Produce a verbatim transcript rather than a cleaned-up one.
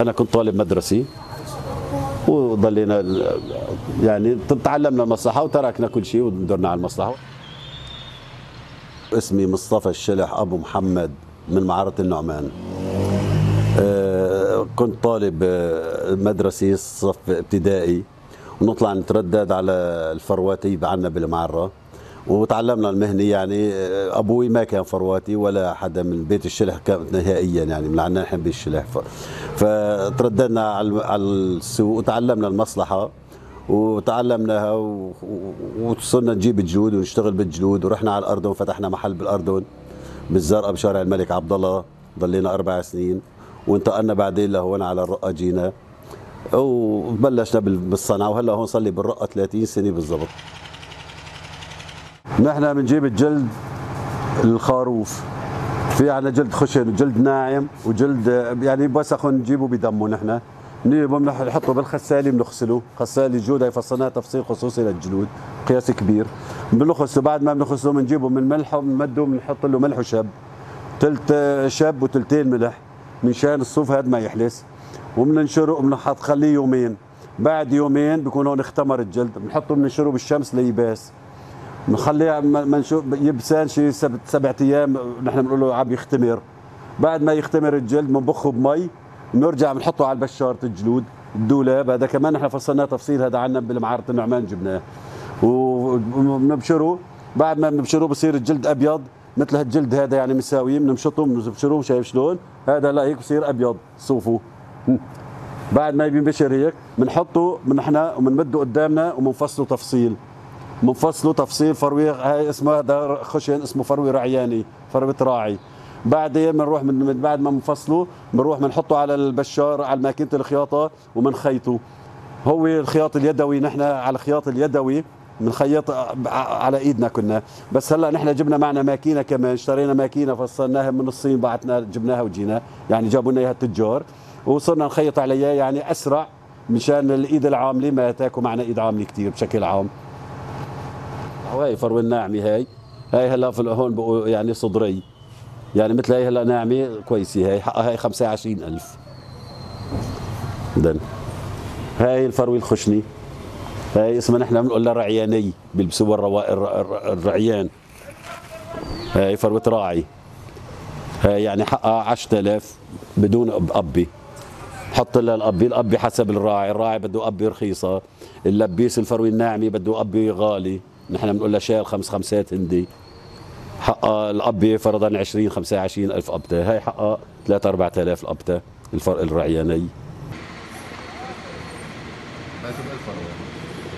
انا كنت طالب مدرسي وضلينا يعني تعلمنا المصلحه وتركنا كل شيء ودرنا على المصلحه. اسمي مصطفى الشلح ابو محمد من معرة النعمان. أه كنت طالب مدرسي صف ابتدائي ونطلع نتردد على الفرواتي عنا بالمعرة وتعلمنا المهني. يعني ابوي ما كان فرواتي ولا حدا من بيت الشلح كانت نهائيا، يعني من عنا نحن بالشلح، فترددنا على السوق وتعلمنا المصلحه وتعلمناها وصرنا نجيب الجلود ونشتغل بالجلود، ورحنا على الاردن وفتحنا محل بالاردن بالزرقاء بشارع الملك عبد الله، ضلينا اربع سنين وانتقلنا بعدين لهون على الرقه جينا وبلشنا بالصنعه، وهلا هون صار لي بالرقه ثلاثين سنه بالضبط. نحن بنجيب الجلد الخروف، في عنا جلد خشن وجلد ناعم وجلد يعني بوسخ نجيبه بدمه. نحن بنجيبه بنحطه بالغساله بنغسله، غساله جود هي فصلناها تفصيل خصوصي للجلود قياس كبير، بنغسله. بعد ما بنغسله بنجيبه من ملحه وبنمده بنحط له ملح وشب، ثلث شب وثلثين ملح منشان الصوف هذا ما يحلس، وبننشره وبنحط خليه يومين. بعد يومين بكون هون اختمر الجلد، بنحطه بننشره بالشمس ليباس، بنخليه منشوف يبسان شي سبع سبع ايام، نحن بنقول له عم يختمر. بعد ما يختمر الجلد بنبخه بمي، بنرجع بنحطه على البشاره الجلود الدولاب. هذا كمان نحن فصلناه تفصيل، هذا عنا بالمعرة النعمان جبناه وبنبشره. بعد ما بنبشره بصير الجلد ابيض مثل هالجلد هذا يعني مساوي، بنمشطه بنبشره شايف شلون؟ هذا لا هيك بصير ابيض صوفه. بعد ما بينبشر هيك بنحطه نحن وبنمده قدامنا وبنفصله تفصيل، منفصله تفصيل فروي. هاي اسمه هذا خشن اسمه فروي رعياني، فروة راعي. بعدين بنروح من بعد ما بنفصله بنروح بنحطه على البشار على ماكينه الخياطه وبنخيطه. هو الخياط اليدوي، نحن على الخياط اليدوي بنخيط على ايدنا كنا، بس هلا نحن جبنا معنا ماكينه كمان، اشترينا ماكينه فصلناها من الصين بعتنا جبناها وجينا، يعني جابوا لنا اياها التجار وصرنا نخيط عليها يعني اسرع مشان الايد العامله ما تاكل معنا ايد عامله كثير بشكل عام. هاي فروة الناعمة، هاي هاي هلا في هون بقوا يعني صدري، يعني مثل هاي هلا ناعمة كويسة، هاي حقها هاي خمسة وعشرين ألف. دن هاي الفروة الخشني، هاي اسمها نحن بنقول لها رعياني، بيلبسوها الروا... الرعيان. هاي فروة راعي، هاي يعني حقها عشرة آلاف بدون أبي، حط لها الأبي، الأبي حسب الراعي، الراعي بده أبي رخيصة، اللبيس الفروة الناعمة بده أبي غالي، نحن بنقول لها شال خمس خمسات هندي، حقها الأبي فرضا عشرين خمسة وعشرين ألف أبتة، هاي حقها ثلاثة أربعة آلاف الأبتة الفرق الرعياني.